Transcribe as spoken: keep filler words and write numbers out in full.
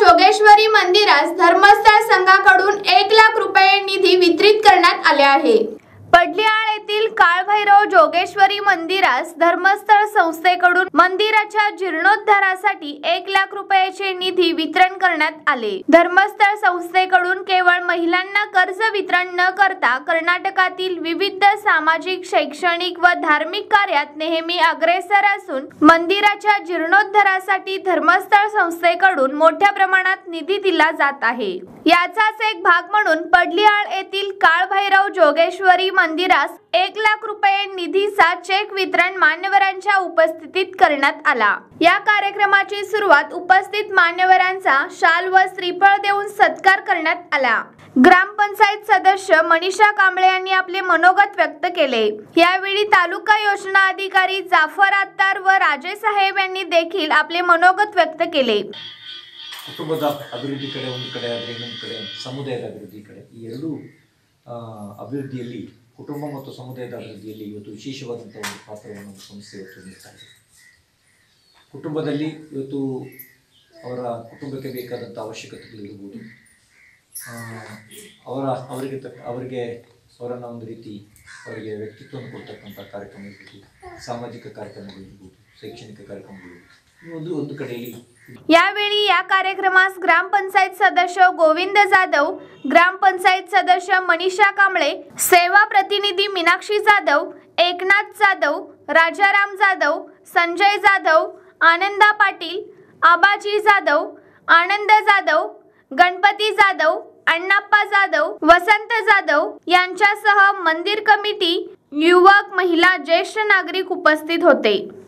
जोगेश्वरी मंदिरास धर्मस्थळ संघाकडून एक लाख रुपये निधी वितरित करण्यात आले आहे। पडलीआळ येथील काळभैरव जोगेश्वरी मंदिरास धर्मस्थळ संस्थेकडून मंदिराच्या जीर्णोद्धारासाठी एक लाख रुपयाचे निधी वितरण करण्यात आले। धर्मस्थळ संस्थेकडून केवळ महिलांना कर्ज वितरण न करता कर्नाटकातील विविध सामाजिक, शैक्षणिक व धार्मिक कार्यात नेहमी अग्रेसर असून मंदिराच्या जीर्णोद्धारासाठी धर्मस्थळ संस्थेकडून मोठ्या प्रमाणात निधी दिला जात आहे। याचाच एक भाग म्हणून पडलीआळ येथील काळभैरव जोगेश्वरी मंदिरास एक लाख रुपये निधीचा चेक वितरण मान्यवरांच्या उपस्थितीत करण्यात आला। या कार्यक्रमाची सुरुवात उपस्थित मान्यवरांचा शाल व श्रीफळ देऊन सत्कार करण्यात आला। ग्रामपंचायत सदस्य मनीषा कांबळे यांनी आपले मनोगत व्यक्त केले। यावेळी तालुका योजना अधिकारी जाफर अत्तार व राजे साहेब यांनी देखील आपले मनोगत व्यक्त केले। ಕುಟುಂಬದ ಅಭಿವೃದ್ಧಿ ಕಡೆ ಒಂದು ಕಡೆ ಆದರೆ ಇನ್ನೊಂದು ಕಡೆ ಸಮುದಾಯದ ಅಭಿವೃದ್ಧಿ ಕಡೆ ಈ ಎರಡು ಅಭಿವೃದ್ಧಿಯಲ್ಲಿ ಕುಟುಂಬ ಮತ್ತು ಸಮುದಾಯದ ಅಭಿವೃದ್ಧಿಯಲ್ಲಿ ಇವತ್ತು ವಿಶೇಷವಾದಂಥ ಒಂದು ಪಾತ್ರವನ್ನು ಸಂಸ್ಥೆ ಇವತ್ತು ನೀಡ್ತಾ ಇದೆ। ಕುಟುಂಬದಲ್ಲಿ ಇವತ್ತು ಅವರ ಕುಟುಂಬಕ್ಕೆ ಬೇಕಾದಂಥ ಅವಶ್ಯಕತೆಗಳಿರ್ಬೋದು, ಅವರ ಅವರಿಗೆ ತಕ್ಕ ಅವರಿಗೆ ಅವರನ್ನು ಒಂದು ರೀತಿ ಅವರಿಗೆ ವ್ಯಕ್ತಿತ್ವವನ್ನು ಕೊಡ್ತಕ್ಕಂಥ ಕಾರ್ಯಕ್ರಮ ಇರ್ಬೋದು, ಸಾಮಾಜಿಕ ಕಾರ್ಯಕ್ರಮಗಳಿರ್ಬೋದು, ಶೈಕ್ಷಣಿಕ ಕಾರ್ಯಕ್ರಮಗಳು ಒಂದು ಒಂದು ಕಡೆಯಲ್ಲಿ। यावेळी या कार्यक्रमास ग्रामपंचायत सदस्य गोविंद जाधव, ग्रामपंचायत सदस्य मनीषा कांबळे, सेवा प्रतिनिधी मीनाक्षी जाधव, एकनाथ जाधव, राजाराम जाधव, संजय जाधव, आनंदा पाटील, आबाजी जाधव, आनंद जाधव, गणपती जाधव, अण्णाप्पा जाधव, वसंत जाधव यांच्यासह मंदिर कमिटी, युवक, महिला, ज्येष्ठ नागरिक उपस्थित होते।